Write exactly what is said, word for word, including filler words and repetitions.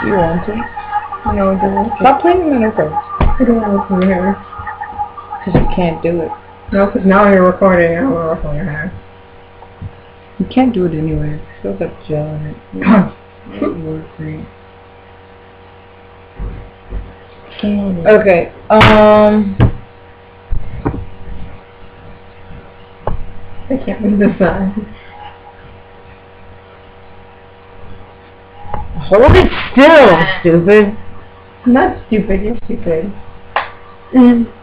You want to? No, I don't. Stop playing in the face. I don't want to from your hair. Because you can't do it. No, because now you're recording. I don't want to work on your hair. You can't do it anyway. It feels like gel in it. It works great. Okay. Um. I can't move this side. Hold it still, stupid. I'm not stupid. You're stupid. Mm.